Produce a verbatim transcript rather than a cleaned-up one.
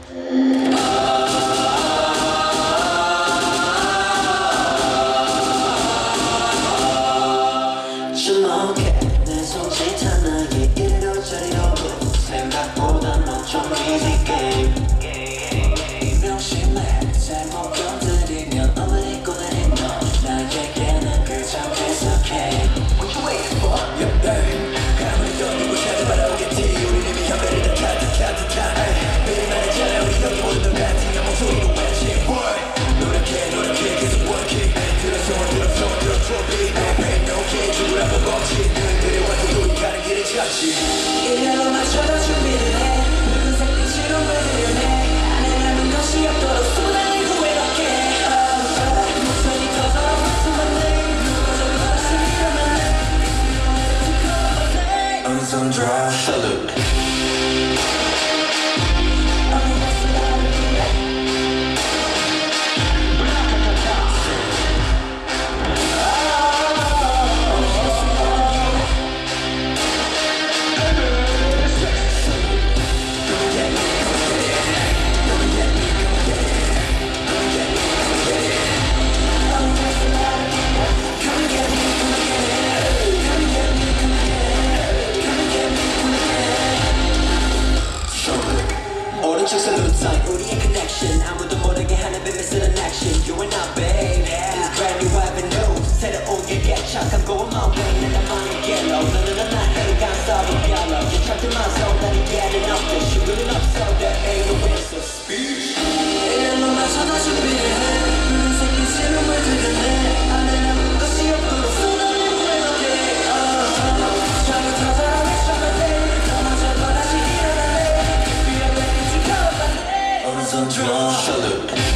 주목해 내 손짓한 나의 이리로 저리로 생각보다 넌 좀 easy game 명심해 잘못 건드리면 어머니 꼬다리 너 나에게는 그저 계속해 What you waiting for? Yeah babe 가만히 떠들고 찾아봐라 오겠지 우린 이미 현배를 다 카드 카드 다 매일 말했잖아 우리 여기 모두 똑같은 목소리로 외치 Boy 노력해 노력해 계속 working 들어서 들어서 들어서 baby no game 죽으라고 벅지 그래 완전 우리 가는 길을 찾지 일렬로 맞춰서 준비를 해 붉은 색빛으로 물들여 내 안에 남은 것이 없도록 쏟아내고 외롭게 목소리 커서 숨만 내 누가 저기 봤으니까 내 음성 drop salute 오른쪽 salute sign 우리의 connection 아무도 모르게 하는 비밀스런 action You and I babe This brand new avenue 새로운 길 개척 I'm going my way 난 나만의 길로 너는 난 나의 간섭은 별로 You try to my soul 나는 getting up there 슈그는 없어 There ain't no answer speech 일렬로 맞춰서 준비를 해 붉은 색빛으로 물들여 내 안에 남은 것이 없도록 쏟아내고 외롭게 저기 터져라 외쳐만 돼 넘어져도 다시 일어나네 오른손 drop salute